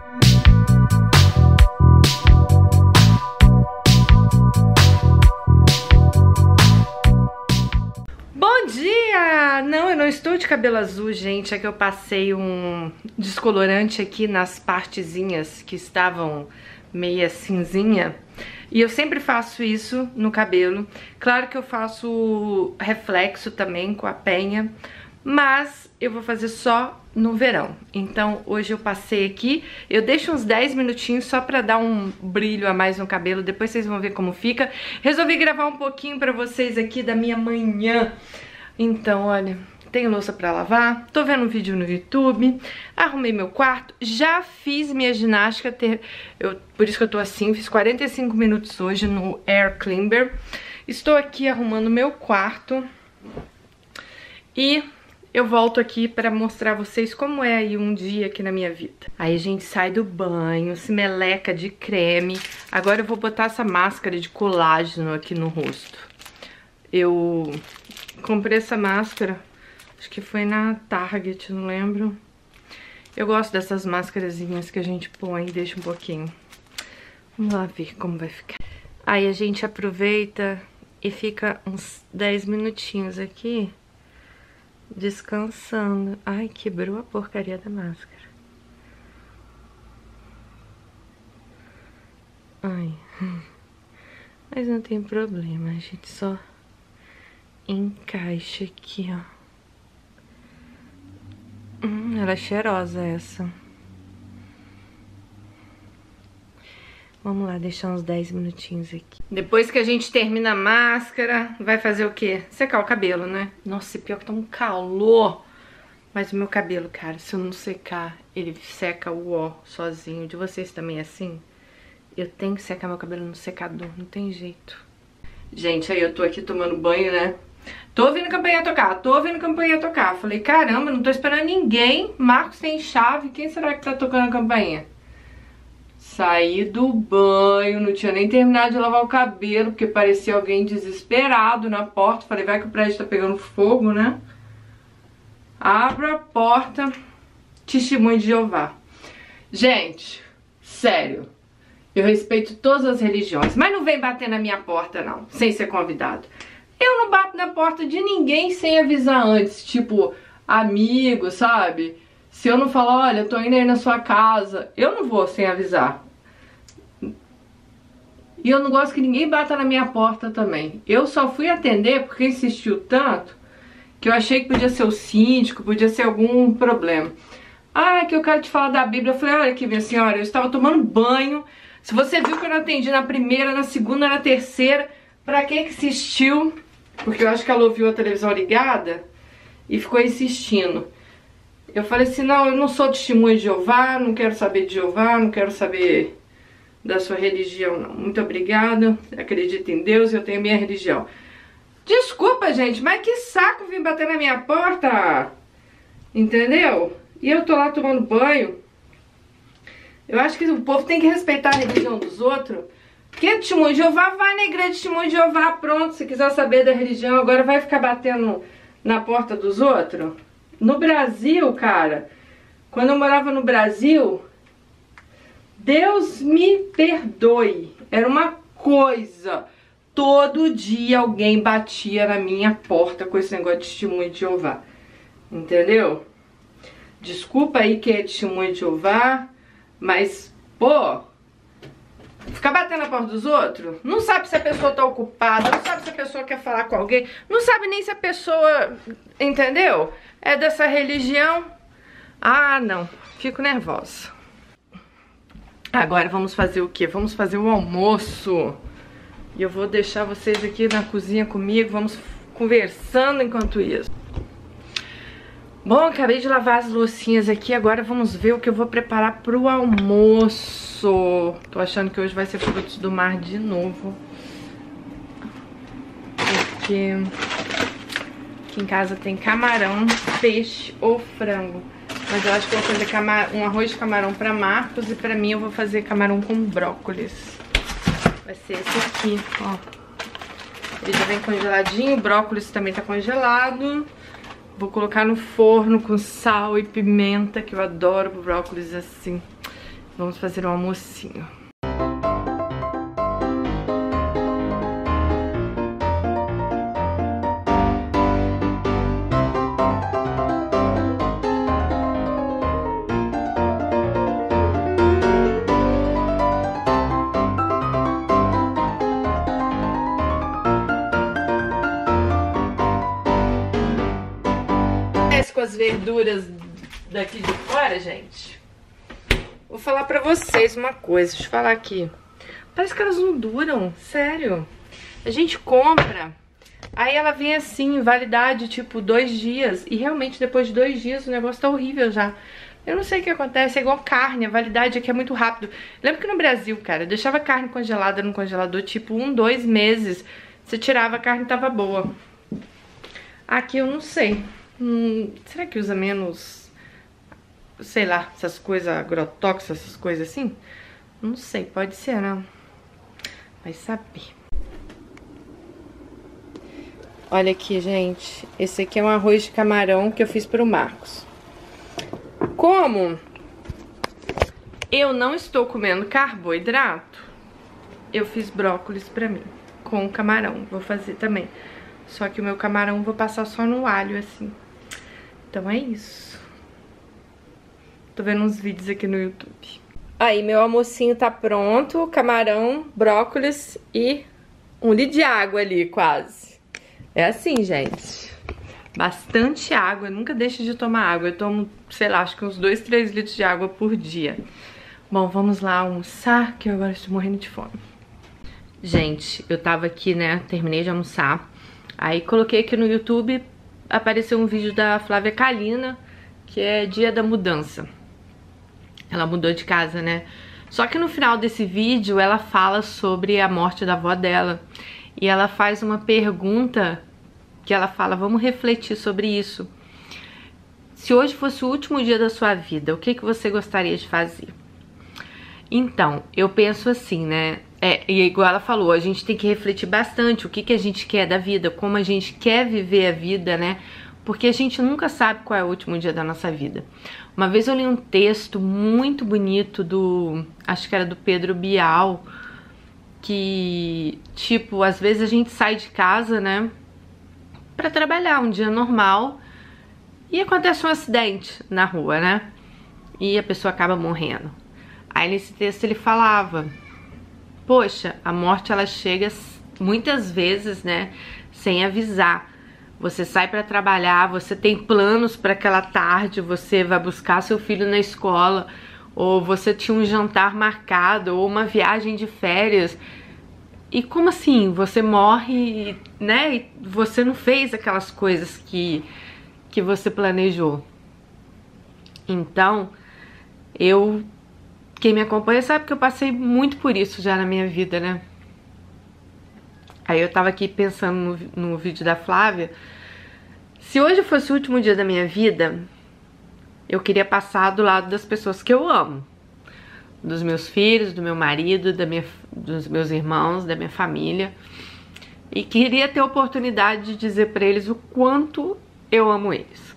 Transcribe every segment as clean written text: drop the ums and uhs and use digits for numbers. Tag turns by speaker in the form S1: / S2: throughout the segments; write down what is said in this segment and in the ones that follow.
S1: Bom dia! Não, eu não estou de cabelo azul, gente. É que eu passei um descolorante aqui nas partezinhas que estavam meia cinzinha. E eu sempre faço isso no cabelo. Claro que eu faço reflexo também com a penha, mas eu vou fazer só no verão. Então hoje eu passei aqui, eu deixo uns 10 minutinhos só pra dar um brilho a mais no cabelo, depois vocês vão ver como fica. Resolvi gravar um pouquinho pra vocês aqui da minha manhã. Então, olha, tenho louça pra lavar, tô vendo um vídeo no YouTube, arrumei meu quarto, já fiz minha ginástica, por isso que eu tô assim, fiz 45 minutos hoje no Air Climber. Estou aqui arrumando meu quarto e eu volto aqui pra mostrar a vocês como é aí um dia aqui na minha vida. Aí a gente sai do banho, se meleca de creme. Agora eu vou botar essa máscara de colágeno aqui no rosto. Eu comprei essa máscara, acho que foi na Target, não lembro. Eu gosto dessas máscarazinhas que a gente põe e deixa um pouquinho. Vamos lá ver como vai ficar. Aí a gente aproveita e fica uns 10 minutinhos aqui descansando. Ai, quebrou a porcaria da máscara. Ai. Mas não tem problema, a gente só encaixa aqui, ó. Ela é cheirosa essa. Vamos lá, deixar uns 10 minutinhos aqui. Depois que a gente termina a máscara, vai fazer o quê? Secar o cabelo, né? Nossa, pior que tá um calor. Mas o meu cabelo, cara, se eu não secar, ele seca o ó sozinho. De vocês também é assim? Eu tenho que secar meu cabelo no secador, não tem jeito. Gente, aí eu tô aqui tomando banho, né? Tô ouvindo a campainha tocar, tô ouvindo a campainha tocar. Falei, caramba, não tô esperando ninguém. Marcos tem chave, quem será que tá tocando a campainha? Saí do banho, não tinha nem terminado de lavar o cabelo, porque parecia alguém desesperado na porta. Falei, vai que o prédio tá pegando fogo, né? Abro a porta, testemunho de Jeová. Gente, sério, eu respeito todas as religiões, mas não vem bater na minha porta não, sem ser convidado. Eu não bato na porta de ninguém sem avisar antes, tipo, amigo, sabe? Se eu não falar, olha, eu tô indo aí na sua casa, eu não vou sem avisar. E eu não gosto que ninguém bata na minha porta também. Eu só fui atender porque insistiu tanto que eu achei que podia ser o síndico, podia ser algum problema. Ah, que eu quero te falar da Bíblia. Eu falei, olha aqui, minha senhora, eu estava tomando banho. Se você viu que eu não atendi na primeira, na segunda, na terceira, pra que insistiu? Porque eu acho que ela ouviu a televisão ligada e ficou insistindo. Eu falei assim, não, eu não sou testemunha de Jeová, não quero saber de Jeová, não quero saber da sua religião, não. Muito obrigada, acredito em Deus, eu tenho minha religião. Desculpa, gente, mas que saco vir bater na minha porta, entendeu? E eu tô lá tomando banho. Eu acho que o povo tem que respeitar a religião dos outros. Quem é testemunho de Jeová, vai na igreja de testemunho de Jeová, pronto. Se quiser saber da religião, agora vai ficar batendo na porta dos outros? No Brasil, cara, quando eu morava no Brasil, Deus me perdoe, era uma coisa. Todo dia alguém batia na minha porta com esse negócio de testemunho de Jeová. Entendeu? Desculpa aí quem é testemunho de Jeová, mas, pô, ficar batendo na porta dos outros, não sabe se a pessoa tá ocupada, não sabe se a pessoa quer falar com alguém, não sabe nem se a pessoa, entendeu? É dessa religião. Ah, não, fico nervosa. Agora vamos fazer o quê? Vamos fazer o almoço. E eu vou deixar vocês aqui na cozinha comigo, vamos conversando enquanto isso. Bom, acabei de lavar as loucinhas aqui, agora vamos ver o que eu vou preparar pro almoço. Tô achando que hoje vai ser frutos do mar de novo. Porque aqui em casa tem camarão, peixe ou frango. Mas eu acho que eu vou fazer um arroz de camarão pra Marcos e pra mim eu vou fazer camarão com brócolis. Vai ser esse aqui, ó. Ele já vem congeladinho, o brócolis também tá congelado. Vou colocar no forno com sal e pimenta, que eu adoro brócolis assim. Vamos fazer um almocinho. Com as verduras daqui de fora, gente, vou falar pra vocês uma coisa. Deixa eu falar aqui. Parece que elas não duram, sério. A gente compra, aí ela vem assim, validade tipo 2 dias, e realmente depois de 2 dias o negócio tá horrível já. Eu não sei o que acontece, é igual carne, a validade aqui é muito rápido. Lembra que no Brasil, cara, eu deixava carne congelada no congelador tipo 1, 2 meses. Você tirava, a carne tava boa. Aqui eu não sei. Será que usa menos, sei lá, essas coisas agrotóxicas, essas coisas assim? Não sei, pode ser, não. Vai saber. Olha aqui, gente. Esse aqui é um arroz de camarão que eu fiz pro Marcos. Como eu não estou comendo carboidrato, eu fiz brócolis pra mim, com camarão. Vou fazer também. Só que o meu camarão eu vou passar só no alho, assim. Então é isso. Tô vendo uns vídeos aqui no YouTube. Aí, meu almocinho tá pronto. Camarão, brócolis e 1 litro de água ali, quase. É assim, gente. Bastante água. Eu nunca deixo de tomar água. Eu tomo, sei lá, acho que uns 2, 3 litros de água por dia. Bom, vamos lá almoçar, que eu agora estou morrendo de fome. Gente, eu tava aqui, né, terminei de almoçar. Aí coloquei aqui no YouTube, apareceu um vídeo da Flávia Kalina, que é Dia da Mudança. Ela mudou de casa, né? Só que no final desse vídeo ela fala sobre a morte da avó dela. E ela faz uma pergunta que ela fala, vamos refletir sobre isso. Se hoje fosse o último dia da sua vida, o que você gostaria de fazer? Então, eu penso assim, né? E igual ela falou, a gente tem que refletir bastante o que a gente quer da vida, como a gente quer viver a vida, né? Porque a gente nunca sabe qual é o último dia da nossa vida. Uma vez eu li um texto muito bonito acho que era do Pedro Bial, que, tipo, às vezes a gente sai de casa, né, pra trabalhar um dia normal e acontece um acidente na rua, né? E a pessoa acaba morrendo. Aí nesse texto ele falava, poxa, a morte ela chega muitas vezes, né, sem avisar. Você sai para trabalhar, você tem planos para aquela tarde, você vai buscar seu filho na escola, ou você tinha um jantar marcado, ou uma viagem de férias. E como assim? Você morre, né, e você não fez aquelas coisas que você planejou. Então, quem me acompanha sabe que eu passei muito por isso já na minha vida, né? Aí eu tava aqui pensando no vídeo da Flávia. Se hoje fosse o último dia da minha vida, eu queria passar do lado das pessoas que eu amo. Dos meus filhos, do meu marido, dos meus irmãos, da minha família. E queria ter a oportunidade de dizer pra eles o quanto eu amo eles.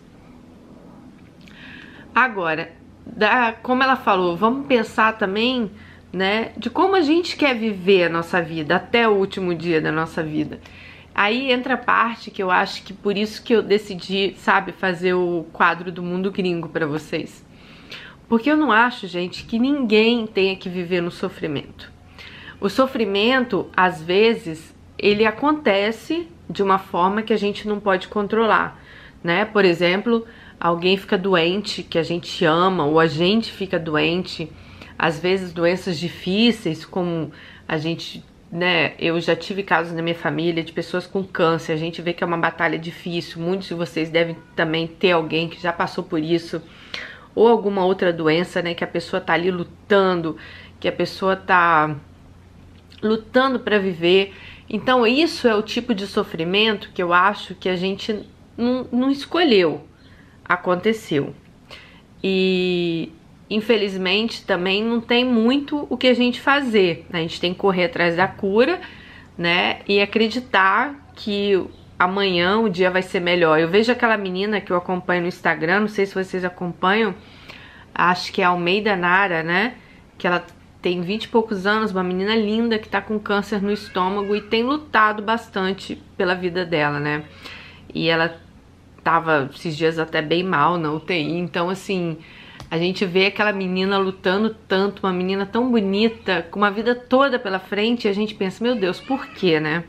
S1: Agora, como ela falou, vamos pensar também, né, de como a gente quer viver a nossa vida até o último dia da nossa vida. Aí entra a parte que eu acho que por isso que eu decidi, sabe, fazer o quadro do Mundo Gringo pra vocês. Porque eu não acho, gente, que ninguém tenha que viver no sofrimento. O sofrimento, às vezes, ele acontece de uma forma que a gente não pode controlar, né? Por exemplo, alguém fica doente que a gente ama, ou a gente fica doente, às vezes doenças difíceis, como a gente, né, eu já tive casos na minha família de pessoas com câncer, a gente vê que é uma batalha difícil, muitos de vocês devem também ter alguém que já passou por isso, ou alguma outra doença, né, que a pessoa tá ali lutando, que a pessoa tá lutando para viver. Então isso é o tipo de sofrimento que eu acho que a gente não escolheu, aconteceu. E infelizmente também não tem muito o que a gente fazer, a gente tem que correr atrás da cura, né, e acreditar que amanhã o dia vai ser melhor. Eu vejo aquela menina que eu acompanho no Instagram, não sei se vocês acompanham, acho que é Almeida Nara, né, que ela tem 20 e poucos anos, uma menina linda que tá com câncer no estômago e tem lutado bastante pela vida dela, né? E ela tava esses dias até bem mal na UTI, então assim, a gente vê aquela menina lutando tanto, uma menina tão bonita, com uma vida toda pela frente, e a gente pensa, meu Deus, por quê, né?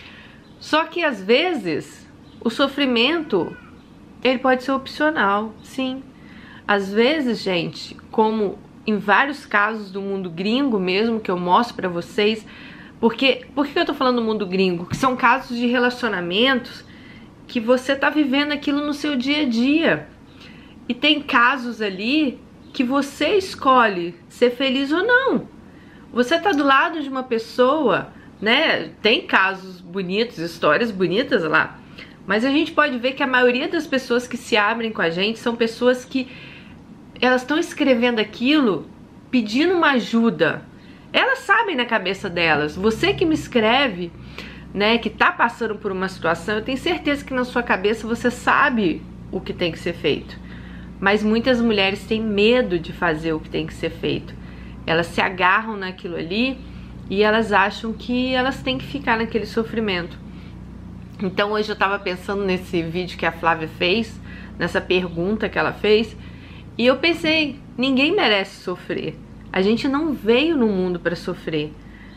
S1: Só que às vezes, o sofrimento, ele pode ser opcional, sim. Às vezes, gente, como em vários casos do mundo gringo mesmo, que eu mostro pra vocês, por que eu tô falando do mundo gringo? Que são casos de relacionamentos que você tá vivendo aquilo no seu dia a dia. E tem casos ali que você escolhe ser feliz ou não. Você tá do lado de uma pessoa, né? Tem casos bonitos, histórias bonitas lá. Mas a gente pode ver que a maioria das pessoas que se abrem com a gente são pessoas que elas estão escrevendo aquilo pedindo uma ajuda. Elas sabem na cabeça delas. Você que me escreve, né, que tá passando por uma situação, eu tenho certeza que na sua cabeça você sabe o que tem que ser feito. Mas muitas mulheres têm medo de fazer o que tem que ser feito. Elas se agarram naquilo ali e elas acham que elas têm que ficar naquele sofrimento. Então hoje eu tava pensando nesse vídeo que a Flávia fez, nessa pergunta que ela fez, e eu pensei, ninguém merece sofrer. A gente não veio no mundo para sofrer,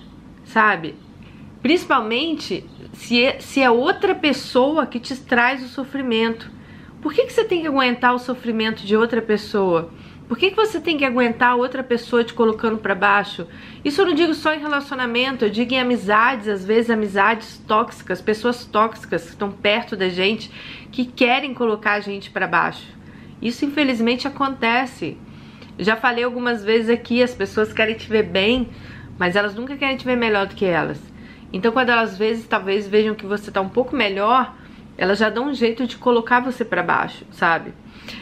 S1: sabe? Principalmente se é outra pessoa que te traz o sofrimento. Por que você tem que aguentar o sofrimento de outra pessoa? Por que você tem que aguentar outra pessoa te colocando para baixo? Isso eu não digo só em relacionamento, eu digo em amizades, às vezes amizades tóxicas, pessoas tóxicas que estão perto da gente, que querem colocar a gente para baixo. Isso infelizmente acontece. Já falei algumas vezes aqui, as pessoas querem te ver bem, mas elas nunca querem te ver melhor do que elas. Então quando elas talvez vejam que você tá um pouco melhor, elas já dão um jeito de colocar você pra baixo, sabe?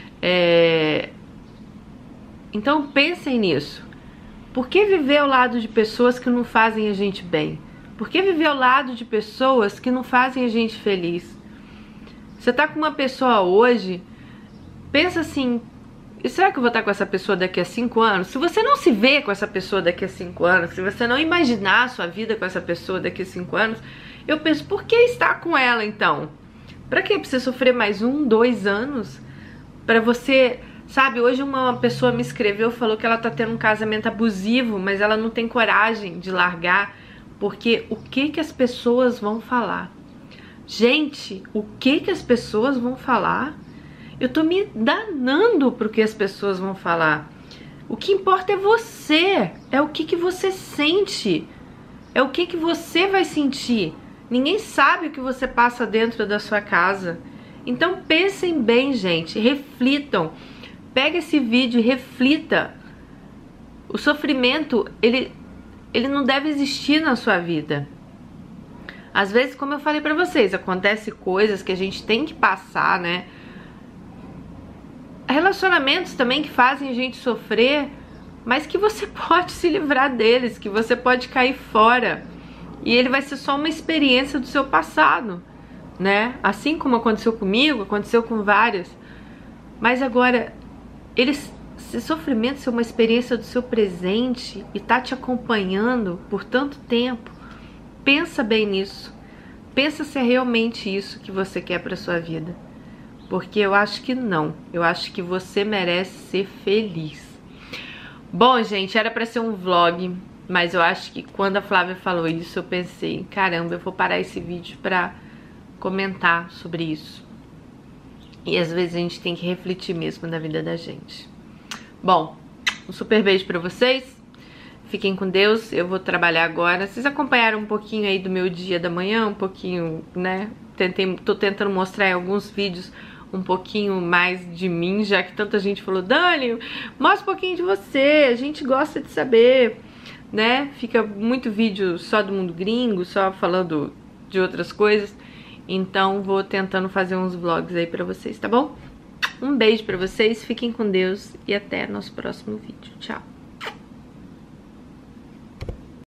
S1: Então pensem nisso. Por que viver ao lado de pessoas que não fazem a gente bem? Por que viver ao lado de pessoas que não fazem a gente feliz? Você tá com uma pessoa hoje, pensa assim, e será que eu vou estar com essa pessoa daqui a 5 anos? Se você não se vê com essa pessoa daqui a 5 anos, se você não imaginar a sua vida com essa pessoa daqui a 5 anos, eu penso, por que estar com ela então? Pra que você sofrer mais 1, 2 anos? Pra você, sabe, hoje uma pessoa me escreveu, falou que ela tá tendo um casamento abusivo, mas ela não tem coragem de largar, porque o que as pessoas vão falar? Gente, o que as pessoas vão falar? Eu tô me danando pro que as pessoas vão falar. O que importa é você, é o que você sente, é o que você vai sentir. Ninguém sabe o que você passa dentro da sua casa. Então pensem bem, gente, reflitam. Pega esse vídeo e reflita. O sofrimento, ele não deve existir na sua vida. Às vezes, como eu falei pra vocês, acontece coisas que a gente tem que passar, né? Relacionamentos também que fazem a gente sofrer, mas que você pode se livrar deles, que você pode cair fora. E ele vai ser só uma experiência do seu passado, né? Assim como aconteceu comigo, aconteceu com várias. Mas agora, esse sofrimento ser uma experiência do seu presente e tá te acompanhando por tanto tempo, pensa bem nisso. Pensa se é realmente isso que você quer pra sua vida. Porque eu acho que não. Eu acho que você merece ser feliz. Bom, gente, era pra ser um vlog, mas eu acho que quando a Flávia falou isso, eu pensei, caramba, eu vou parar esse vídeo pra comentar sobre isso. E às vezes a gente tem que refletir mesmo na vida da gente. Bom, um super beijo pra vocês. Fiquem com Deus, eu vou trabalhar agora. Vocês acompanharam um pouquinho aí do meu dia da manhã, um pouquinho, né? Tô tentando mostrar em alguns vídeos um pouquinho mais de mim, já que tanta gente falou, Dani, mostra um pouquinho de você, a gente gosta de saber, né? Fica muito vídeo só do mundo gringo, só falando de outras coisas. Então vou tentando fazer uns vlogs aí pra vocês, tá bom? Um beijo pra vocês, fiquem com Deus e até nosso próximo vídeo. Tchau!